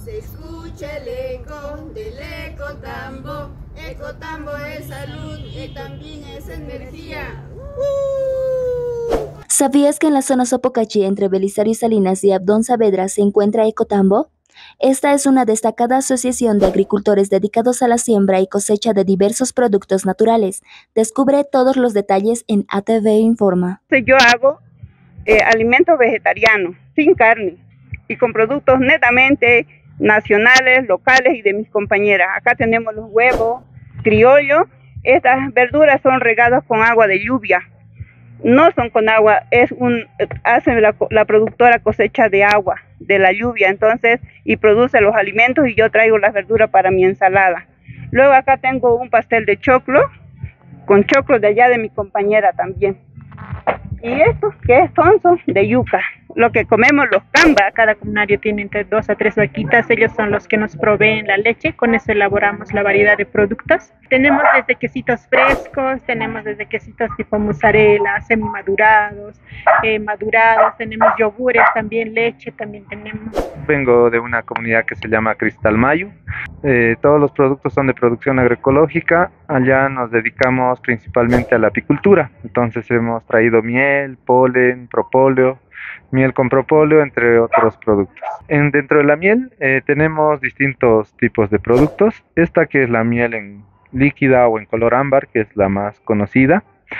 Se escucha el eco del ecotambo. Ecotambo es salud y también es energía. ¿Sabías que en la zona Sopocachi, entre Belisario Salinas y Abdón Saavedra, se encuentra Ecotambo? Esta es una destacada asociación de agricultores dedicados a la siembra y cosecha de diversos productos naturales. Descubre todos los detalles en ATV Informa. Yo hago alimento vegetariano, sin carne, y con productos netamente nacionales, locales y de mis compañeras. Acá tenemos los huevos criollos. Estas verduras son regadas con agua de lluvia. No son con agua, hace la productora cosecha de agua, de la lluvia, entonces, y produce los alimentos, y yo traigo las verduras para mi ensalada. Luego acá tengo un pastel de choclo, con choclo de allá de mi compañera también. Y estos que son de yuca, lo que comemos los cambas. Cada comunario tiene entre 2 a 3 vaquitas, ellos son los que nos proveen la leche, con eso elaboramos la variedad de productos. Tenemos desde quesitos frescos, tenemos desde quesitos tipo mozzarella, semimadurados, madurados, tenemos yogures también, leche también tenemos. Vengo de una comunidad que se llama Cristalmayu. Todos los productos son de producción agroecológica. Allá nos dedicamos principalmente a la apicultura. Entonces hemos traído miel, polen, propóleo, miel con propóleo, entre otros productos. Dentro de la miel tenemos distintos tipos de productos. Esta que es la miel en líquida o en color ámbar, que es la más conocida.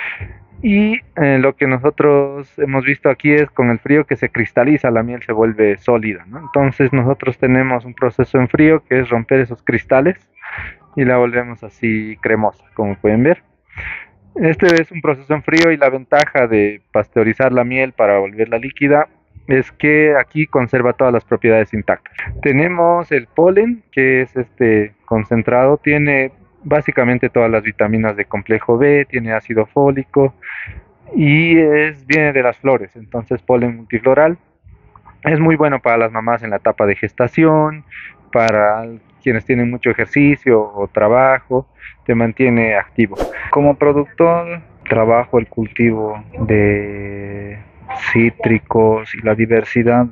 Y lo que nosotros hemos visto aquí es con el frío que se cristaliza, la miel se vuelve sólida, ¿no? Entonces nosotros tenemos un proceso en frío que es romper esos cristales y la volvemos así cremosa, como pueden ver. Este es un proceso en frío y la ventaja de pasteurizar la miel para volverla líquida es que aquí conserva todas las propiedades intactas. Tenemos el polen, que es este concentrado, tiene básicamente todas las vitaminas de complejo B, tiene ácido fólico y viene de las flores, entonces polen multifloral. Es muy bueno para las mamás en la etapa de gestación, para quienes tienen mucho ejercicio o trabajo, te mantiene activo. Como productor trabajo el cultivo de cítricos y la diversidad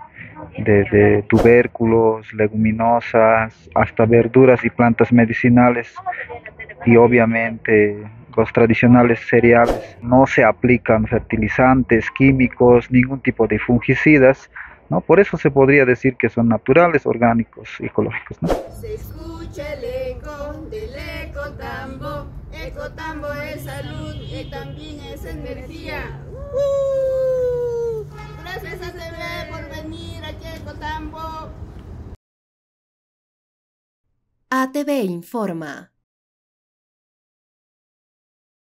de tubérculos, leguminosas, hasta verduras y plantas medicinales, y obviamente los tradicionales cereales. No se aplican fertilizantes, químicos, ningún tipo de fungicidas, ¿no? Por eso se podría decir que son naturales, orgánicos y ecológicos, ¿no? Se escucha el eco del ecotambo. Ecotambo es salud y también es energía. Gracias a TV por venir aquí a Ecotambo. ATV Informa.